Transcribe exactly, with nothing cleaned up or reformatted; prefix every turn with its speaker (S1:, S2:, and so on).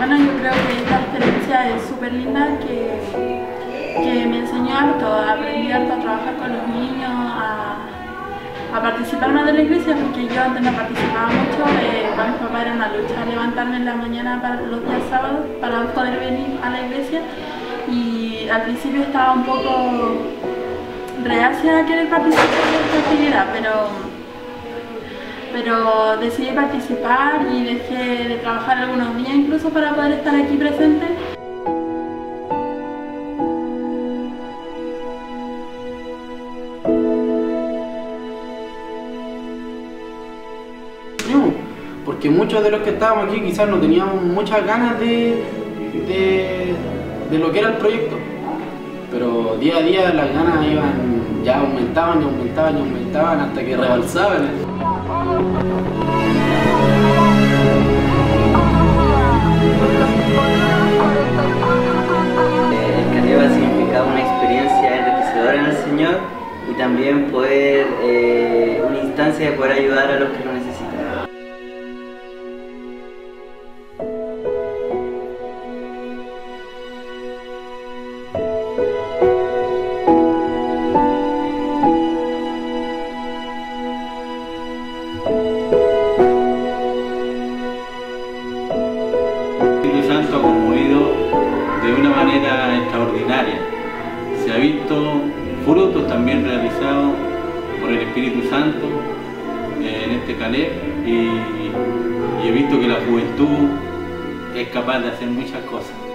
S1: bueno, yo creo que esta experiencia es súper linda, que, que me enseñó harto, aprendí harto a trabajar con los niños, a, a participar más de la iglesia, porque yo antes no participaba mucho. Eh, para mis papás era una lucha levantarme en la mañana para los días sábados para poder venir a la iglesia, y al principio estaba un poco reacia a querer participar de esta actividad, pero pero decidí participar y dejé de trabajar algunos días incluso para poder estar aquí presente.
S2: Porque muchos de los que estábamos aquí quizás no teníamos muchas ganas de, de, de lo que era el proyecto, pero día a día las ganas iban, ya aumentaban y aumentaban y aumentaban hasta que rebalsaban.
S3: El Caleb ha significado una experiencia enriquecedora en el Señor y también poder, eh, una instancia de poder ayudar a los que lo necesitan.
S4: Santo ha conmovido de una manera extraordinaria. Se ha visto frutos también realizados por el Espíritu Santo eh, en este Caleb, y, y he visto que la juventud es capaz de hacer muchas cosas.